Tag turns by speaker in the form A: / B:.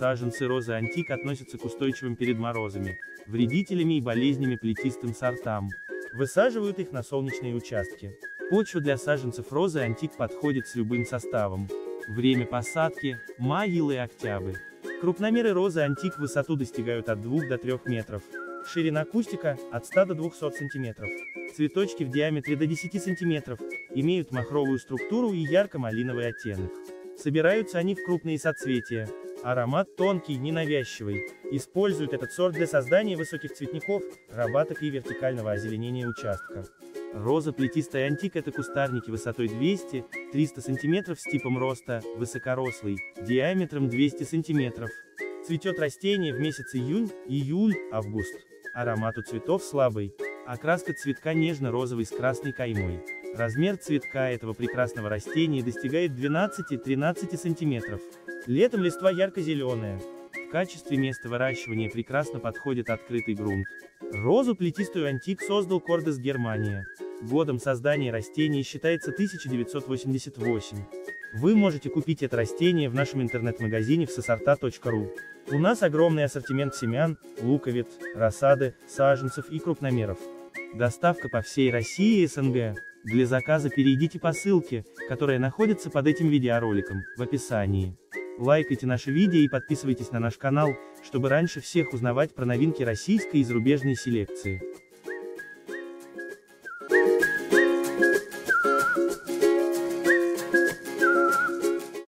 A: Саженцы розы антик относятся к устойчивым перед морозами, вредителями и болезнями плетистым сортам. Высаживают их на солнечные участки. Почва для саженцев розы антик подходит с любым составом. Время посадки – май и октябрь. Крупномеры розы антик в высоту достигают от 2 до 3 метров. Ширина кустика – от 100 до 200 сантиметров. Цветочки в диаметре до 10 сантиметров, имеют махровую структуру и ярко-малиновый оттенок. Собираются они в крупные соцветия. Аромат тонкий, ненавязчивый. Используют этот сорт для создания высоких цветников, рабаток и вертикального озеленения участка. Роза плетистая антик – это кустарники высотой 200-300 см с типом роста, высокорослый, диаметром 200 см. Цветет растение в месяц июнь, июль, август. Аромат у цветов слабый. Окраска цветка нежно-розовый с красной каймой. Размер цветка этого прекрасного растения достигает 12-13 см. Летом листва ярко-зеленая. В качестве места выращивания прекрасно подходит открытый грунт. Розу плетистую антик создал Кордес, Германия. Годом создания растения считается 1988. Вы можете купить это растение в нашем интернет-магазине всесорта.ру. У нас огромный ассортимент семян, луковиц, рассады, саженцев и крупномеров. Доставка по всей России и СНГ. Для заказа перейдите по ссылке, которая находится под этим видеороликом, в описании. Лайкайте наше видео и подписывайтесь на наш канал, чтобы раньше всех узнавать про новинки российской и зарубежной селекции.